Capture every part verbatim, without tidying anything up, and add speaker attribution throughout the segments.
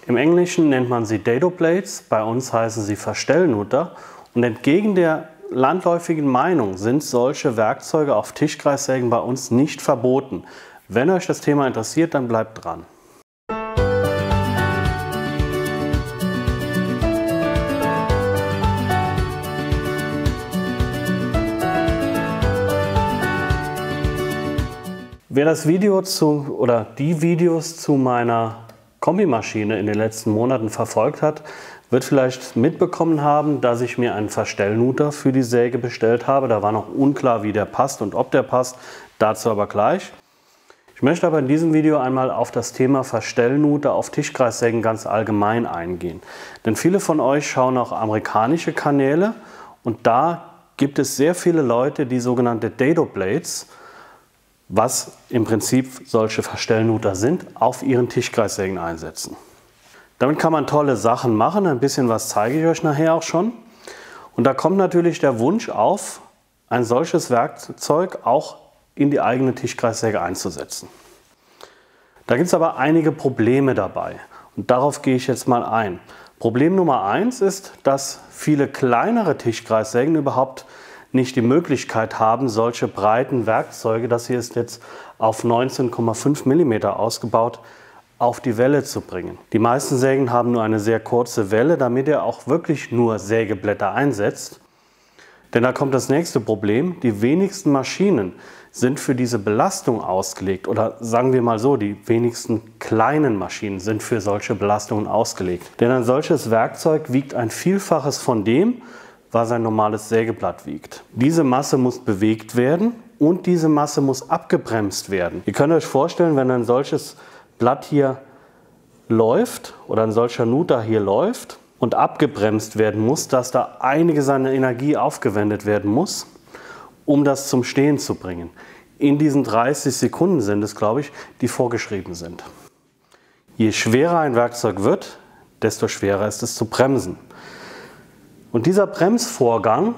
Speaker 1: Im Englischen nennt man sie Dado Blades, bei uns heißen sie Verstellnuter. Und entgegen der landläufigen Meinung sind solche Werkzeuge auf Tischkreissägen bei uns nicht verboten. Wenn euch das Thema interessiert, dann bleibt dran. Wer das Video zu oder die Videos zu meiner Kombimaschine in den letzten Monaten verfolgt hat, wird vielleicht mitbekommen haben, dass ich mir einen Verstellnuter für die Säge bestellt habe. Da war noch unklar, wie der passt und ob der passt, dazu aber gleich. Ich möchte aber in diesem Video einmal auf das Thema Verstellnuter auf Tischkreissägen ganz allgemein eingehen. Denn viele von euch schauen auch amerikanische Kanäle und da gibt es sehr viele Leute, die sogenannte Dado Blades, was im Prinzip solche Verstellnuter sind, auf ihren Tischkreissägen einsetzen. Damit kann man tolle Sachen machen, ein bisschen was zeige ich euch nachher auch schon. Und da kommt natürlich der Wunsch auf, ein solches Werkzeug auch in die eigene Tischkreissäge einzusetzen. Da gibt es aber einige Probleme dabei und darauf gehe ich jetzt mal ein. Problem Nummer eins ist, dass viele kleinere Tischkreissägen überhaupt nicht die Möglichkeit haben, solche breiten Werkzeuge, das hier ist jetzt auf neunzehn Komma fünf Millimeter ausgebaut, auf die Welle zu bringen. Die meisten Sägen haben nur eine sehr kurze Welle, damit er auch wirklich nur Sägeblätter einsetzt. Denn da kommt das nächste Problem, die wenigsten Maschinen sind für diese Belastung ausgelegt oder sagen wir mal so, die wenigsten kleinen Maschinen sind für solche Belastungen ausgelegt. Denn ein solches Werkzeug wiegt ein Vielfaches von dem, was ein normales Sägeblatt wiegt. Diese Masse muss bewegt werden und diese Masse muss abgebremst werden. Ihr könnt euch vorstellen, wenn ein solches Blatt hier läuft oder ein solcher Nuter hier läuft und abgebremst werden muss, dass da einige seiner Energie aufgewendet werden muss, um das zum Stehen zu bringen. In diesen dreißig Sekunden sind es, glaube ich, die vorgeschrieben sind. Je schwerer ein Werkzeug wird, desto schwerer ist es zu bremsen. Und dieser Bremsvorgang,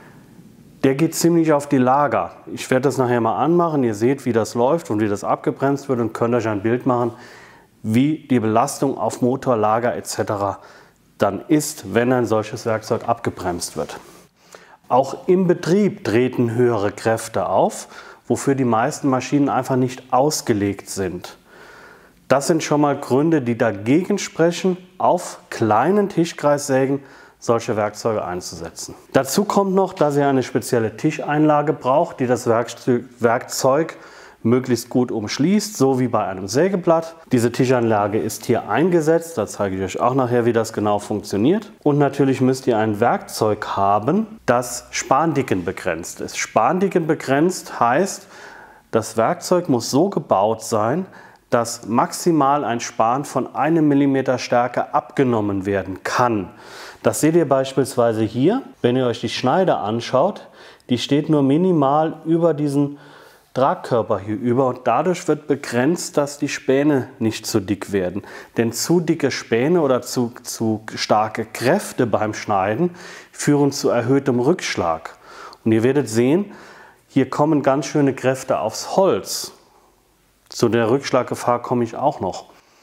Speaker 1: der geht ziemlich auf die Lager. Ich werde das nachher mal anmachen. Ihr seht, wie das läuft und wie das abgebremst wird und könnt euch ein Bild machen, wie die Belastung auf Motor, Lager et cetera dann ist, wenn ein solches Werkzeug abgebremst wird. Auch im Betrieb treten höhere Kräfte auf, wofür die meisten Maschinen einfach nicht ausgelegt sind. Das sind schon mal Gründe, die dagegen sprechen, auf kleinen Tischkreissägen solche Werkzeuge einzusetzen. Dazu kommt noch, dass ihr eine spezielle Tischeinlage braucht, die das Werkzeug möglichst gut umschließt, so wie bei einem Sägeblatt. Diese Tischeinlage ist hier eingesetzt, da zeige ich euch auch nachher, wie das genau funktioniert. Und natürlich müsst ihr ein Werkzeug haben, das Spandicken begrenzt ist. Spandicken begrenzt heißt, das Werkzeug muss so gebaut sein, dass maximal ein Span von einem Millimeter Stärke abgenommen werden kann. Das seht ihr beispielsweise hier, wenn ihr euch die Schneide anschaut, die steht nur minimal über diesen Tragkörper hier über und dadurch wird begrenzt, dass die Späne nicht zu dick werden. Denn zu dicke Späne oder zu, zu starke Kräfte beim Schneiden führen zu erhöhtem Rückschlag. Und ihr werdet sehen, hier kommen ganz schöne Kräfte aufs Holz. Zu der Rückschlaggefahr komme ich auch noch.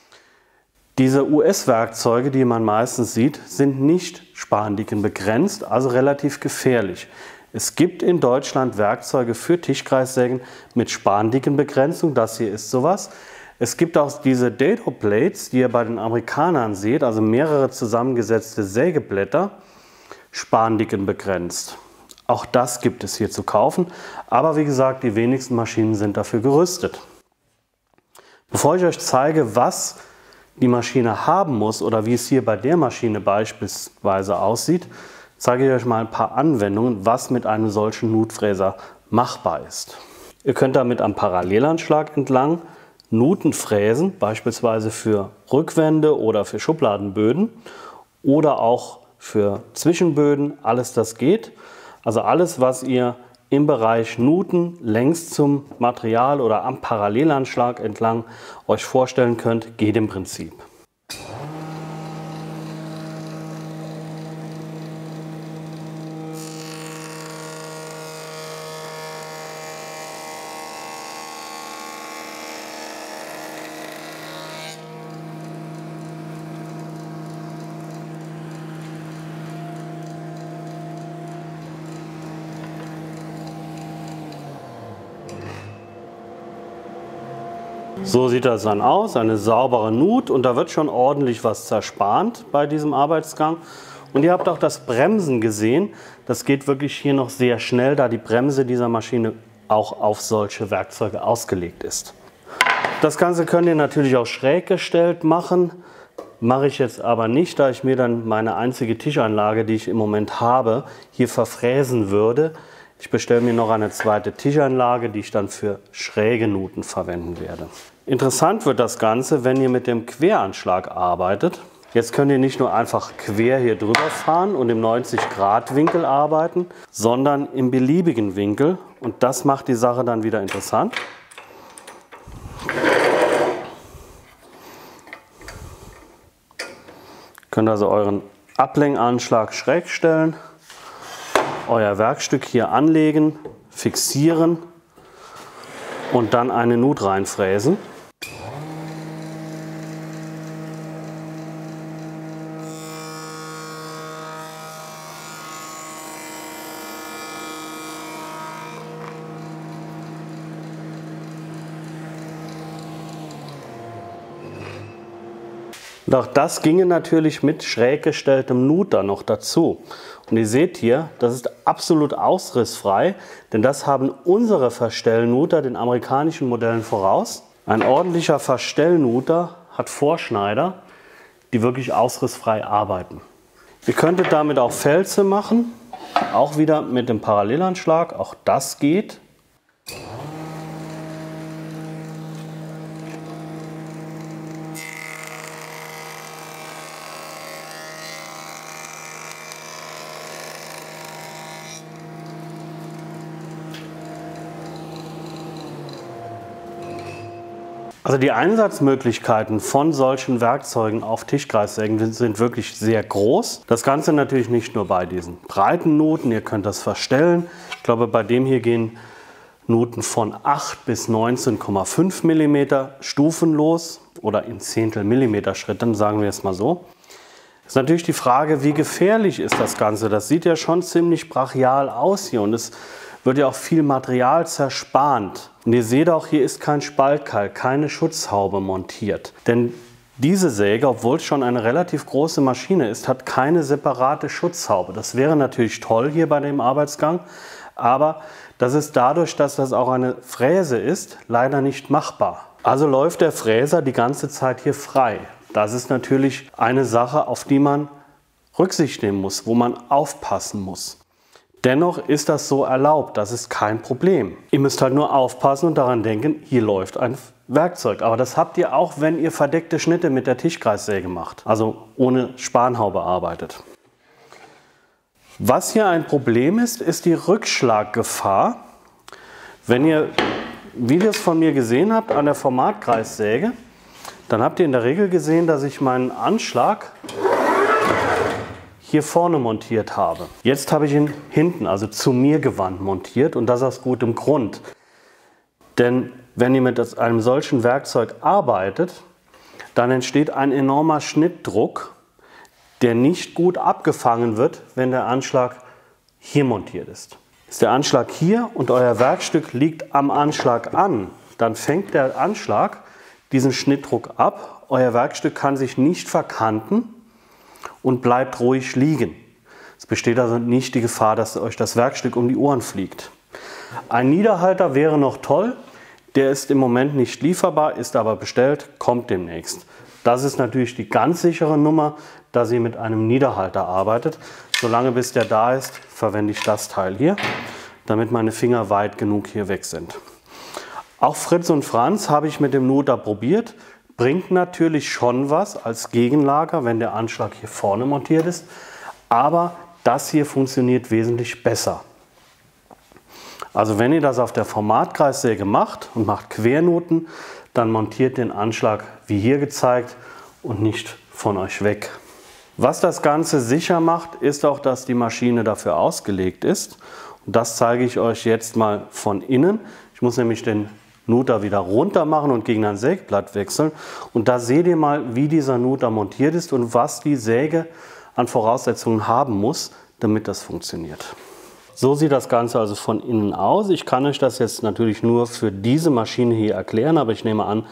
Speaker 1: Diese U S-Werkzeuge, die man meistens sieht, sind nicht Spandicken begrenzt, also relativ gefährlich. Es gibt in Deutschland Werkzeuge für Tischkreissägen mit Spandickenbegrenzung, das hier ist sowas. Es gibt auch diese Dado Blades, die ihr bei den Amerikanern seht, also mehrere zusammengesetzte Sägeblätter, Spandicken begrenzt. Auch das gibt es hier zu kaufen, aber wie gesagt, die wenigsten Maschinen sind dafür gerüstet. Bevor ich euch zeige, was die Maschine haben muss oder wie es hier bei der Maschine beispielsweise aussieht, zeige ich euch mal ein paar Anwendungen, was mit einem solchen Nutfräser machbar ist. Ihr könnt damit am Parallelanschlag entlang Nuten fräsen, beispielsweise für Rückwände oder für Schubladenböden oder auch für Zwischenböden, alles das geht. Also alles, was ihr im Bereich Nuten längs zum Material oder am Parallelanschlag entlang euch vorstellen könnt, geht im Prinzip. So sieht das dann aus, eine saubere Nut, und da wird schon ordentlich was zerspannt bei diesem Arbeitsgang. Und ihr habt auch das Bremsen gesehen, das geht wirklich hier noch sehr schnell, da die Bremse dieser Maschine auch auf solche Werkzeuge ausgelegt ist. Das Ganze könnt ihr natürlich auch schräg gestellt machen, mache ich jetzt aber nicht, da ich mir dann meine einzige Tischanlage, die ich im Moment habe, hier verfräsen würde. Ich bestelle mir noch eine zweite Tischanlage, die ich dann für schräge Nuten verwenden werde. Interessant wird das Ganze, wenn ihr mit dem Queranschlag arbeitet. Jetzt könnt ihr nicht nur einfach quer hier drüber fahren und im neunzig Grad Winkel arbeiten, sondern im beliebigen Winkel. Und das macht die Sache dann wieder interessant. Ihr könnt also euren Ablenkanschlag schräg stellen, euer Werkstück hier anlegen, fixieren und dann eine Nut reinfräsen. Und auch das ginge natürlich mit schräg gestelltem Nuter noch dazu. Und ihr seht hier, das ist absolut ausrissfrei, denn das haben unsere Verstellnuter den amerikanischen Modellen voraus. Ein ordentlicher Verstellnuter hat Vorschneider, die wirklich ausrissfrei arbeiten. Ihr könntet damit auch Felze machen, auch wieder mit dem Parallelanschlag, auch das geht. Also die Einsatzmöglichkeiten von solchen Werkzeugen auf Tischkreissägen sind wirklich sehr groß. Das Ganze natürlich nicht nur bei diesen breiten Nuten, ihr könnt das verstellen. Ich glaube, bei dem hier gehen Nuten von acht bis neunzehn Komma fünf Millimeter stufenlos oder in Zehntel Millimeter Schritten, sagen wir es mal so. Ist natürlich die Frage, wie gefährlich ist das Ganze? Das sieht ja schon ziemlich brachial aus hier und es wird ja auch viel Material zerspannt. Und ihr seht auch, hier ist kein Spaltkeil, keine Schutzhaube montiert. Denn diese Säge, obwohl es schon eine relativ große Maschine ist, hat keine separate Schutzhaube. Das wäre natürlich toll hier bei dem Arbeitsgang, aber das ist dadurch, dass das auch eine Fräse ist, leider nicht machbar. Also läuft der Fräser die ganze Zeit hier frei. Das ist natürlich eine Sache, auf die man Rücksicht nehmen muss, wo man aufpassen muss. Dennoch ist das so erlaubt, das ist kein Problem. Ihr müsst halt nur aufpassen und daran denken, hier läuft ein Werkzeug. Aber das habt ihr auch, wenn ihr verdeckte Schnitte mit der Tischkreissäge macht, also ohne Spanhaube arbeitet. Was hier ein Problem ist, ist die Rückschlaggefahr. Wenn ihr Videos von mir gesehen habt an der Formatkreissäge, dann habt ihr in der Regel gesehen, dass ich meinen Anschlag hier vorne montiert habe. Jetzt habe ich ihn hinten, also zu mir gewandt montiert und das aus gutem Grund. Denn wenn ihr mit einem solchen Werkzeug arbeitet, dann entsteht ein enormer Schnittdruck, der nicht gut abgefangen wird, wenn der Anschlag hier montiert ist. Ist der Anschlag hier und euer Werkstück liegt am Anschlag an, dann fängt der Anschlag diesen Schnittdruck ab. Euer Werkstück kann sich nicht verkanten und bleibt ruhig liegen. Es besteht also nicht die Gefahr, dass euch das Werkstück um die Ohren fliegt. Ein Niederhalter wäre noch toll, der ist im Moment nicht lieferbar, ist aber bestellt, kommt demnächst. Das ist natürlich die ganz sichere Nummer, dass ihr mit einem Niederhalter arbeitet. Solange bis der da ist, verwende ich das Teil hier, damit meine Finger weit genug hier weg sind. Auch Fritz und Franz habe ich mit dem Nuter probiert. Bringt natürlich schon was als Gegenlager, wenn der Anschlag hier vorne montiert ist, aber das hier funktioniert wesentlich besser. Also wenn ihr das auf der Formatkreissäge macht und macht Quernuten, dann montiert den Anschlag wie hier gezeigt und nicht von euch weg. Was das Ganze sicher macht, ist auch, dass die Maschine dafür ausgelegt ist. Und das zeige ich euch jetzt mal von innen. Ich muss nämlich den Nuter wieder runter machen und gegen ein Sägeblatt wechseln. Und da seht ihr mal, wie dieser Nuter montiert ist und was die Säge an Voraussetzungen haben muss, damit das funktioniert. So sieht das Ganze also von innen aus. Ich kann euch das jetzt natürlich nur für diese Maschine hier erklären, aber ich nehme an,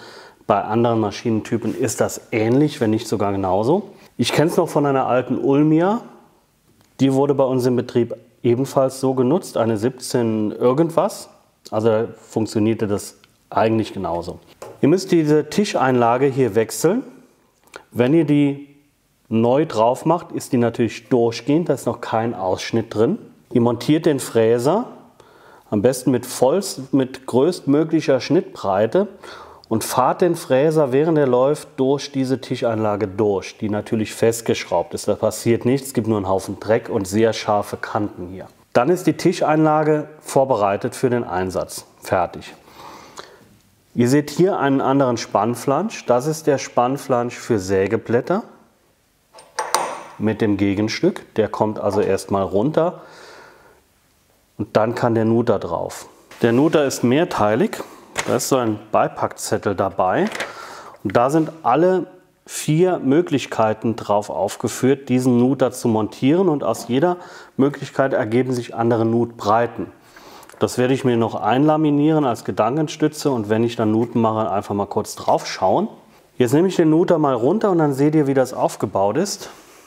Speaker 1: Bei anderen Maschinentypen ist das ähnlich, wenn nicht sogar genauso. Ich kenne es noch von einer alten Ulmia. Die wurde bei uns im Betrieb ebenfalls so genutzt, eine siebzehn irgendwas. Also da funktionierte das eigentlich genauso. Ihr müsst diese Tischeinlage hier wechseln. Wenn ihr die neu drauf macht, ist die natürlich durchgehend, da ist noch kein Ausschnitt drin. Ihr montiert den Fräser, am besten mit, vollst, mit größtmöglicher Schnittbreite und fahrt den Fräser, während er läuft, durch diese Tischeinlage durch, die natürlich festgeschraubt ist. Da passiert nichts, es gibt nur einen Haufen Dreck und sehr scharfe Kanten hier. Dann ist die Tischeinlage vorbereitet für den Einsatz. Fertig. Ihr seht hier einen anderen Spannflansch. Das ist der Spannflansch für Sägeblätter mit dem Gegenstück. Der kommt also erstmal runter und dann kann der Nuter drauf. Der Nuter ist mehrteilig. Da ist so ein Beipackzettel dabei und da sind alle vier Möglichkeiten drauf aufgeführt, diesen Nuter zu montieren, und aus jeder Möglichkeit ergeben sich andere Nutbreiten. Das werde ich mir noch einlaminieren als Gedankenstütze, und wenn ich dann Nuten mache, einfach mal kurz drauf schauen. Jetzt nehme ich den Nuter mal runter und dann seht ihr, wie das aufgebaut ist.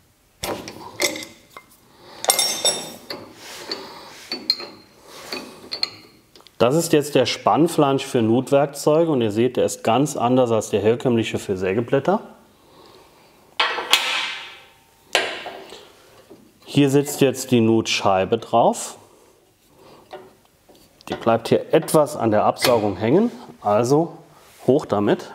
Speaker 1: Das ist jetzt der Spannflansch für Nutwerkzeuge und ihr seht, der ist ganz anders als der herkömmliche für Sägeblätter. Hier sitzt jetzt die Nutscheibe drauf. Die bleibt hier etwas an der Absaugung hängen, also hoch damit.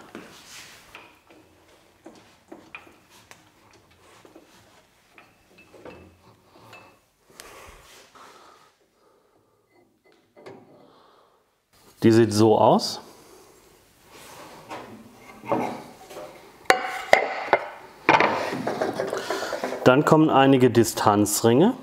Speaker 1: Die sieht so aus. Dann kommen einige Distanzringe.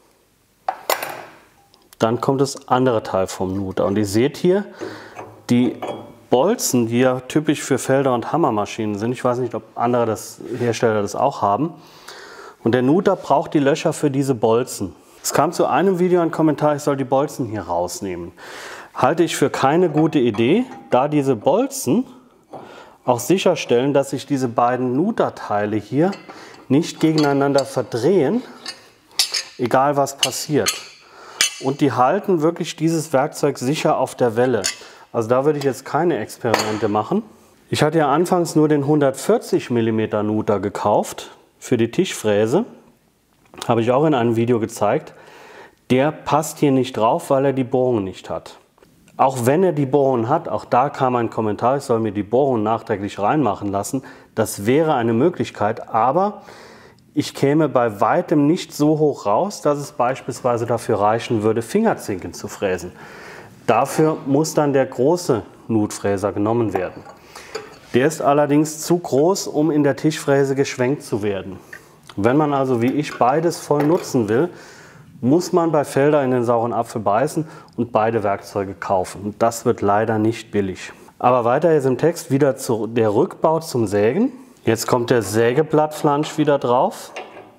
Speaker 1: Dann kommt das andere Teil vom Nuter. Und ihr seht hier die Bolzen, die ja typisch für Felder- und Hammermaschinen sind. Ich weiß nicht, ob andere das, Hersteller das auch haben. Und der Nuter braucht die Löcher für diese Bolzen. Es kam zu einem Video ein Kommentar, ich soll die Bolzen hier rausnehmen. Halte ich für keine gute Idee, da diese Bolzen auch sicherstellen, dass sich diese beiden Nuterteile hier nicht gegeneinander verdrehen, egal was passiert. Und die halten wirklich dieses Werkzeug sicher auf der Welle. Also da würde ich jetzt keine Experimente machen. Ich hatte ja anfangs nur den hundertvierzig Millimeter Nuter gekauft für die Tischfräse. Habe ich auch in einem Video gezeigt. Der passt hier nicht drauf, weil er die Bohrung nicht hat. Auch wenn er die Bohrungen hat, auch da kam ein Kommentar, ich soll mir die Bohrungen nachträglich reinmachen lassen. Das wäre eine Möglichkeit, aber ich käme bei weitem nicht so hoch raus, dass es beispielsweise dafür reichen würde, Fingerzinken zu fräsen. Dafür muss dann der große Nutfräser genommen werden. Der ist allerdings zu groß, um in der Tischfräse geschwenkt zu werden. Wenn man also wie ich beides voll nutzen will, muss man bei Felder in den sauren Apfel beißen und beide Werkzeuge kaufen. Und das wird leider nicht billig. Aber weiter jetzt im Text wieder zu der Rückbau zum Sägen. Jetzt kommt der Sägeblattflansch wieder drauf.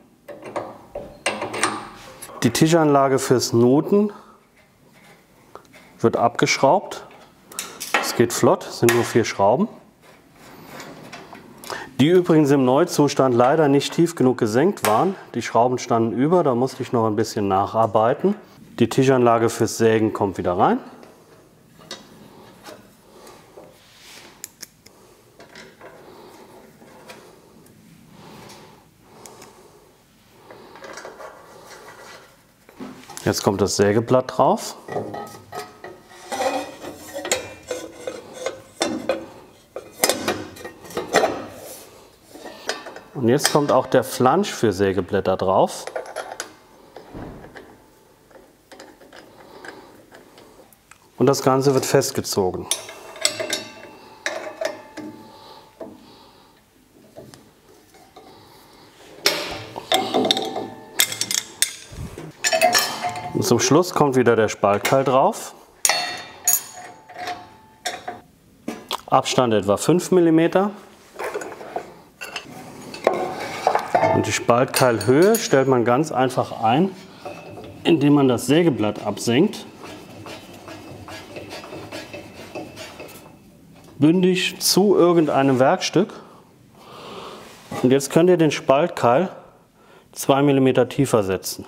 Speaker 1: Die Tischanlage fürs Nuten wird abgeschraubt. Es geht flott, es sind nur vier Schrauben. Die übrigens im Neuzustand leider nicht tief genug gesenkt waren. Die Schrauben standen über, da musste ich noch ein bisschen nacharbeiten. Die Tischanlage fürs Sägen kommt wieder rein. Jetzt kommt das Sägeblatt drauf. Und jetzt kommt auch der Flansch für Sägeblätter drauf. Und das Ganze wird festgezogen. Und zum Schluss kommt wieder der Spaltkeil drauf. Abstand etwa fünf Millimeter. Und die Spaltkeilhöhe stellt man ganz einfach ein, indem man das Sägeblatt absenkt. bündig zu irgendeinem Werkstück. Und jetzt könnt ihr den Spaltkeil zwei Millimeter tiefer setzen.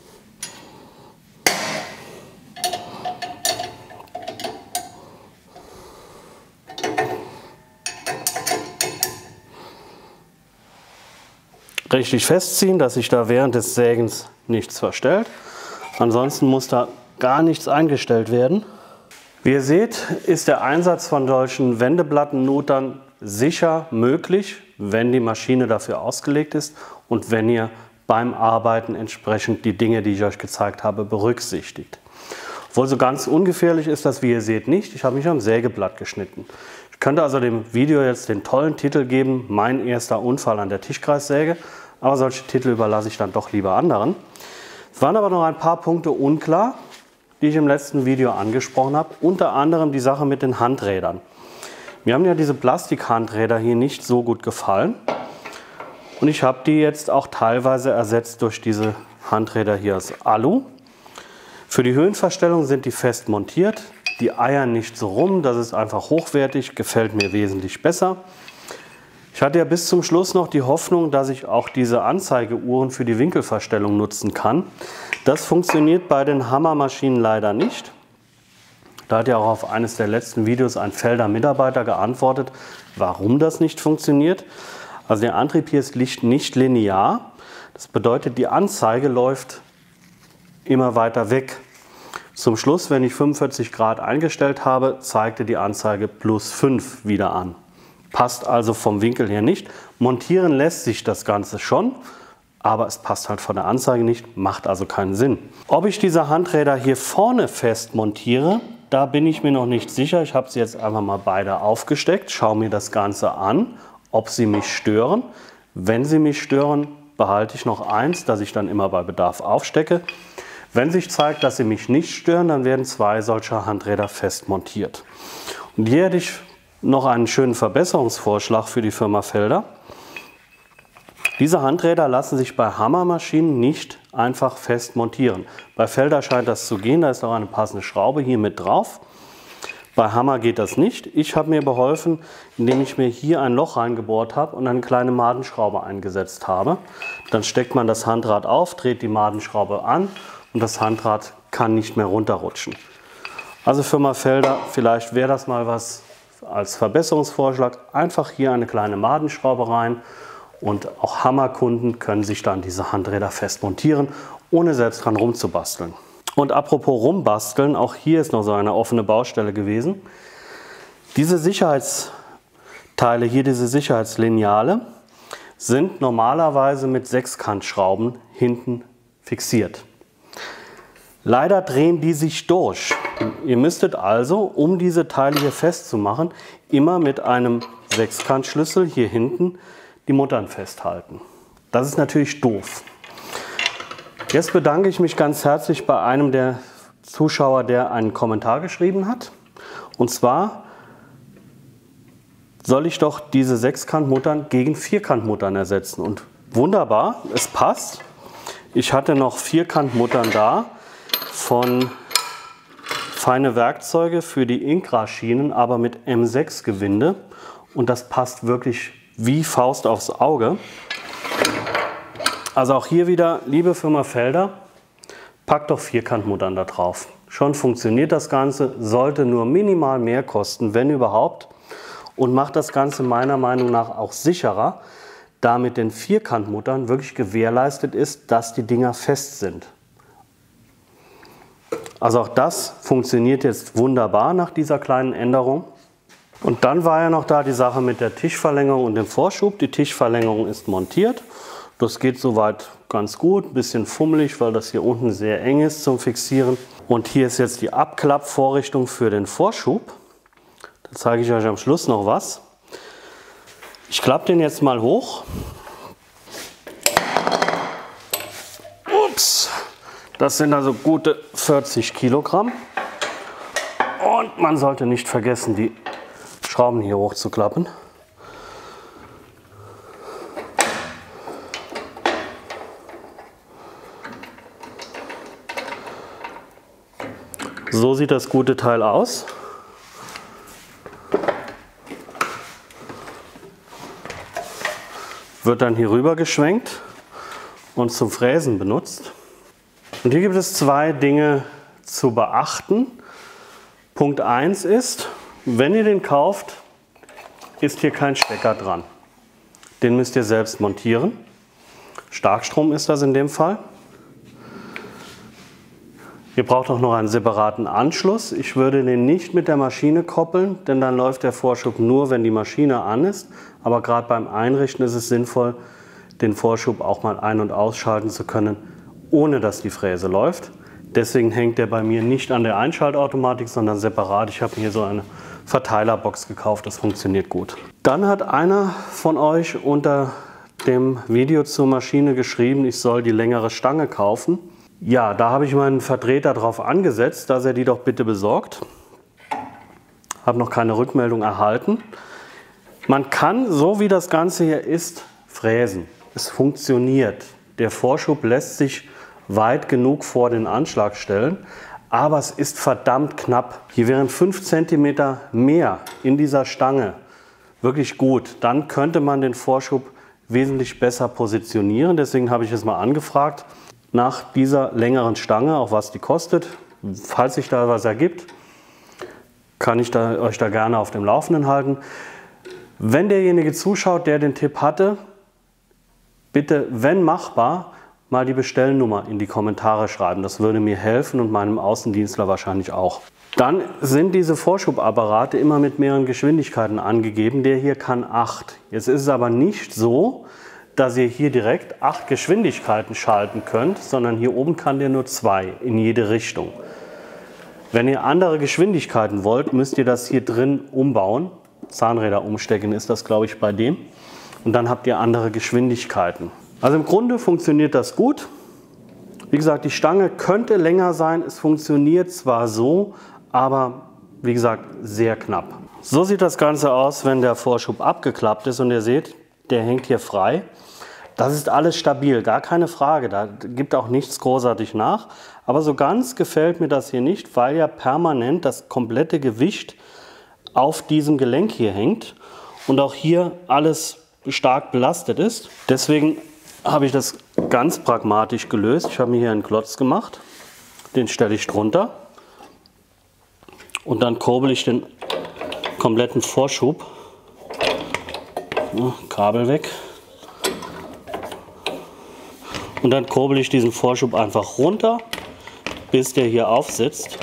Speaker 1: Richtig festziehen, dass sich da während des Sägens nichts verstellt. Ansonsten muss da gar nichts eingestellt werden. Wie ihr seht, ist der Einsatz von solchen Wendeplattennutern sicher möglich, wenn die Maschine dafür ausgelegt ist und wenn ihr beim Arbeiten entsprechend die Dinge, die ich euch gezeigt habe, berücksichtigt. Obwohl so ganz ungefährlich ist das, wie ihr seht, nicht. Ich habe mich am Sägeblatt geschnitten. Ich könnte also dem Video jetzt den tollen Titel geben, mein erster Unfall an der Tischkreissäge, aber solche Titel überlasse ich dann doch lieber anderen. Es waren aber noch ein paar Punkte unklar, die ich im letzten Video angesprochen habe, unter anderem die Sache mit den Handrädern. Mir haben ja diese Plastikhandräder hier nicht so gut gefallen und ich habe die jetzt auch teilweise ersetzt durch diese Handräder hier aus Alu. Für die Höhenverstellung sind die fest montiert, die eiern nicht so rum, das ist einfach hochwertig, gefällt mir wesentlich besser. Ich hatte ja bis zum Schluss noch die Hoffnung, dass ich auch diese Anzeigeuhren für die Winkelverstellung nutzen kann. Das funktioniert bei den Hammermaschinen leider nicht. Da hat ja auch auf eines der letzten Videos ein Felder Mitarbeiter geantwortet, warum das nicht funktioniert. Also der Antrieb hier ist nicht linear. Das bedeutet, die Anzeige läuft immer weiter weg. Zum Schluss, wenn ich fünfundvierzig Grad eingestellt habe, zeigte die Anzeige plus fünf wieder an. Passt also vom Winkel her nicht. Montieren lässt sich das Ganze schon, aber es passt halt von der Anzeige nicht, macht also keinen Sinn. Ob ich diese Handräder hier vorne fest montiere, da bin ich mir noch nicht sicher. Ich habe sie jetzt einfach mal beide aufgesteckt, schaue mir das Ganze an, ob sie mich stören. Wenn sie mich stören, behalte ich noch eins, das ich dann immer bei Bedarf aufstecke. Wenn sich zeigt, dass sie mich nicht stören, dann werden zwei solcher Handräder fest montiert. Und hier hätte ich noch einen schönen Verbesserungsvorschlag für die Firma Felder. Diese Handräder lassen sich bei Hammermaschinen nicht einfach fest montieren. Bei Felder scheint das zu gehen, da ist auch eine passende Schraube hier mit drauf. Bei Hammer geht das nicht. Ich habe mir beholfen, indem ich mir hier ein Loch reingebohrt habe und eine kleine Madenschraube eingesetzt habe. Dann steckt man das Handrad auf, dreht die Madenschraube an und das Handrad kann nicht mehr runterrutschen. Also Firma Felder, vielleicht wäre das mal was als Verbesserungsvorschlag. Einfach hier eine kleine Madenschraube rein und auch Hammerkunden können sich dann diese Handräder fest montieren, ohne selbst dran rumzubasteln. Und apropos rumbasteln, auch hier ist noch so eine offene Baustelle gewesen. Diese Sicherheitsteile hier, diese Sicherheitslineale, sind normalerweise mit Sechskantschrauben hinten fixiert. Leider drehen die sich durch. Ihr müsstet also, um diese Teile hier festzumachen, immer mit einem Sechskantschlüssel hier hinten die Muttern festhalten. Das ist natürlich doof. Jetzt bedanke ich mich ganz herzlich bei einem der Zuschauer, der einen Kommentar geschrieben hat. Und zwar soll ich doch diese Sechskantmuttern gegen Vierkantmuttern ersetzen. Und wunderbar, es passt. Ich hatte noch Vierkantmuttern da von Feine Werkzeuge für die Inkra-Schienen, aber mit M sechs Gewinde. Und das passt wirklich wie Faust aufs Auge. Also auch hier wieder, liebe Firma Felder, packt doch Vierkantmuttern da drauf. Schon funktioniert das Ganze, sollte nur minimal mehr kosten, wenn überhaupt. Und macht das Ganze meiner Meinung nach auch sicherer, da mit den Vierkantmuttern wirklich gewährleistet ist, dass die Dinger fest sind. Also auch das funktioniert jetzt wunderbar nach dieser kleinen Änderung. Und dann war ja noch da die Sache mit der Tischverlängerung und dem Vorschub. Die Tischverlängerung ist montiert. Das geht soweit ganz gut, ein bisschen fummelig, weil das hier unten sehr eng ist zum Fixieren. Und hier ist jetzt die Abklappvorrichtung für den Vorschub. Da zeige ich euch am Schluss noch was. Ich klappe den jetzt mal hoch. Ups, das sind also gute vierzig Kilogramm. Und man sollte nicht vergessen, die Schrauben hier hochzuklappen. So sieht das gute Teil aus. wird dann hier rüber geschwenkt und zum Fräsen benutzt. Und hier gibt es zwei Dinge zu beachten. Punkt eins ist, wenn ihr den kauft, ist hier kein Stecker dran. Den müsst ihr selbst montieren. Starkstrom ist das in dem Fall. Ihr braucht auch noch einen separaten Anschluss. Ich würde den nicht mit der Maschine koppeln, denn dann läuft der Vorschub nur, wenn die Maschine an ist. Aber gerade beim Einrichten ist es sinnvoll, den Vorschub auch mal ein- und ausschalten zu können, ohne dass die Fräse läuft. Deswegen hängt der bei mir nicht an der Einschaltautomatik, sondern separat. Ich habe mir hier so eine Verteilerbox gekauft, das funktioniert gut. Dann hat einer von euch unter dem Video zur Maschine geschrieben, ich soll die längere Stange kaufen. Ja, da habe ich meinen Vertreter darauf angesetzt, dass er die doch bitte besorgt. Habe noch keine Rückmeldung erhalten. Man kann, so wie das Ganze hier ist, fräsen. Es funktioniert. Der Vorschub lässt sich weit genug vor den Anschlag stellen, aber es ist verdammt knapp. Hier wären fünf Zentimeter mehr in dieser Stange wirklich gut. Dann könnte man den Vorschub wesentlich besser positionieren. Deswegen habe ich es mal angefragt nach dieser längeren Stange, auch was die kostet. Falls sich da was ergibt, kann ich da, euch da gerne auf dem Laufenden halten. Wenn derjenige zuschaut, der den Tipp hatte, bitte, wenn machbar, mal die Bestellnummer in die Kommentare schreiben. Das würde mir helfen und meinem Außendienstler wahrscheinlich auch. Dann sind diese Vorschubapparate immer mit mehreren Geschwindigkeiten angegeben. Der hier kann acht. Jetzt ist es aber nicht so, dass ihr hier direkt acht Geschwindigkeiten schalten könnt, sondern hier oben kann der nur zwei in jede Richtung. Wenn ihr andere Geschwindigkeiten wollt, müsst ihr das hier drin umbauen. Zahnräder umstecken ist das, glaube ich, bei dem. Und dann habt ihr andere Geschwindigkeiten. Also im Grunde funktioniert das gut. Wie gesagt, die Stange könnte länger sein. Es funktioniert zwar so, aber wie gesagt, sehr knapp. So sieht das Ganze aus, wenn der Vorschub abgeklappt ist und ihr seht, der hängt hier frei. Das ist alles stabil, gar keine Frage. Da gibt auch nichts großartig nach. Aber so ganz gefällt mir das hier nicht, weil ja permanent das komplette Gewicht auf diesem Gelenk hier hängt und auch hier alles stark belastet ist. Deswegen habe ich das ganz pragmatisch gelöst. Ich habe mir hier einen Klotz gemacht, den stelle ich drunter und dann kurbel ich den kompletten Vorschub, ja, Kabel weg, und dann kurbel ich diesen Vorschub einfach runter, bis der hier aufsitzt.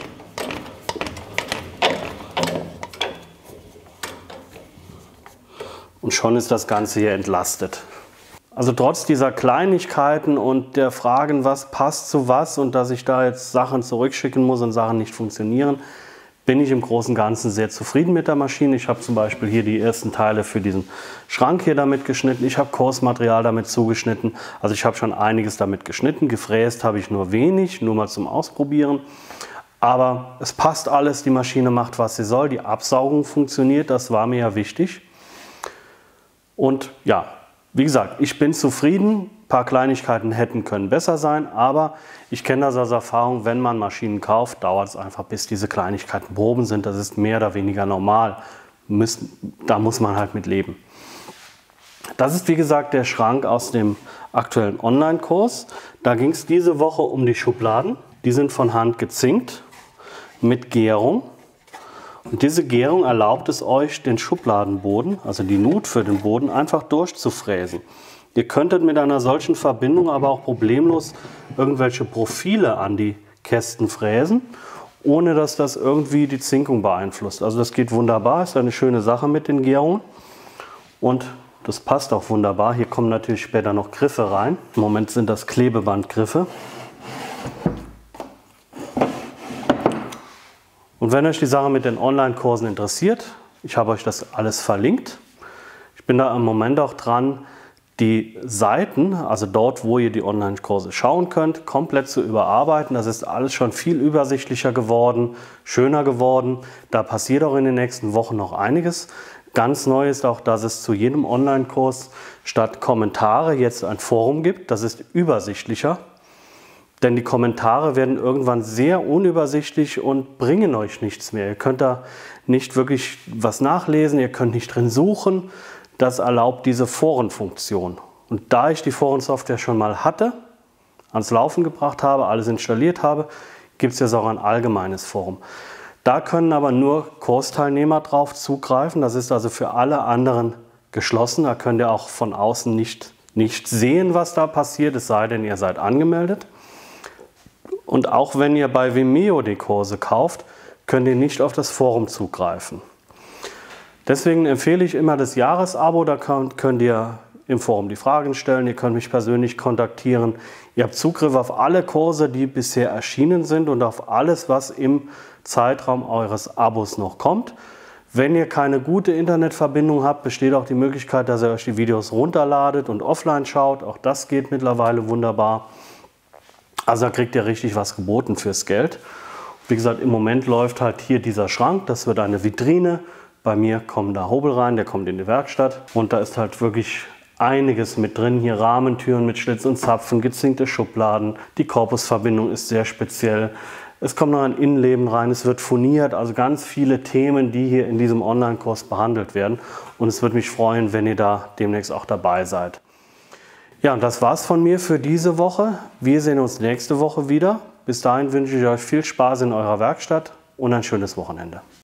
Speaker 1: Und schon ist das Ganze hier entlastet. Also trotz dieser Kleinigkeiten und der Fragen, was passt zu was und dass ich da jetzt Sachen zurückschicken muss und Sachen nicht funktionieren, bin ich im Großen und Ganzen sehr zufrieden mit der Maschine. Ich habe zum Beispiel hier die ersten Teile für diesen Schrank hier damit geschnitten. Ich habe Kursmaterial damit zugeschnitten. Also ich habe schon einiges damit geschnitten. Gefräst habe ich nur wenig, nur mal zum Ausprobieren. Aber es passt alles, die Maschine macht, was sie soll. Die Absaugung funktioniert, das war mir ja wichtig. Und ja, wie gesagt, ich bin zufrieden. Ein paar Kleinigkeiten hätten können besser sein, aber ich kenne das aus Erfahrung, wenn man Maschinen kauft, dauert es einfach, bis diese Kleinigkeiten behoben sind. Das ist mehr oder weniger normal. Müssen, da muss man halt mit leben. Das ist wie gesagt der Schrank aus dem aktuellen Online-Kurs. Da ging es diese Woche um die Schubladen. Die sind von Hand gezinkt mit Gärung. Und diese Gärung erlaubt es euch, den Schubladenboden, also die Nut für den Boden, einfach durchzufräsen. Ihr könntet mit einer solchen Verbindung aber auch problemlos irgendwelche Profile an die Kästen fräsen, ohne dass das irgendwie die Zinkung beeinflusst. Also das geht wunderbar, ist eine schöne Sache mit den Gärungen und das passt auch wunderbar. Hier kommen natürlich später noch Griffe rein. Im Moment sind das Klebebandgriffe. Und wenn euch die Sache mit den Online-Kursen interessiert, ich habe euch das alles verlinkt. Ich bin da im Moment auch dran, die Seiten, also dort, wo ihr die Online-Kurse schauen könnt, komplett zu überarbeiten. Das ist alles schon viel übersichtlicher geworden, schöner geworden. Da passiert auch in den nächsten Wochen noch einiges. Ganz neu ist auch, dass es zu jedem Online-Kurs statt Kommentare jetzt ein Forum gibt. Das ist übersichtlicher. Denn die Kommentare werden irgendwann sehr unübersichtlich und bringen euch nichts mehr. Ihr könnt da nicht wirklich was nachlesen, ihr könnt nicht drin suchen. Das erlaubt diese Forenfunktion. Und da ich die Forensoftware schon mal hatte, ans Laufen gebracht habe, alles installiert habe, gibt es jetzt auch ein allgemeines Forum. Da können aber nur Kursteilnehmer drauf zugreifen. Das ist also für alle anderen geschlossen. Da könnt ihr auch von außen nicht, nicht sehen, was da passiert, es sei denn, ihr seid angemeldet. Und auch wenn ihr bei Vimeo die Kurse kauft, könnt ihr nicht auf das Forum zugreifen. Deswegen empfehle ich immer das Jahresabo. Da könnt, könnt ihr im Forum die Fragen stellen, ihr könnt mich persönlich kontaktieren. Ihr habt Zugriff auf alle Kurse, die bisher erschienen sind und auf alles, was im Zeitraum eures Abos noch kommt. Wenn ihr keine gute Internetverbindung habt, besteht auch die Möglichkeit, dass ihr euch die Videos runterladet und offline schaut. Auch das geht mittlerweile wunderbar. Also da kriegt ihr richtig was geboten fürs Geld. Wie gesagt, im Moment läuft halt hier dieser Schrank, das wird eine Vitrine. Bei mir kommt da Hobel rein, der kommt in die Werkstatt und da ist halt wirklich einiges mit drin. Hier Rahmentüren mit Schlitz und Zapfen, gezinkte Schubladen. Die Korpusverbindung ist sehr speziell. Es kommt noch ein Innenleben rein, es wird furniert, also ganz viele Themen, die hier in diesem Online-Kurs behandelt werden. Und es würde mich freuen, wenn ihr da demnächst auch dabei seid. Ja, und das war's von mir für diese Woche. Wir sehen uns nächste Woche wieder. Bis dahin wünsche ich euch viel Spaß in eurer Werkstatt und ein schönes Wochenende.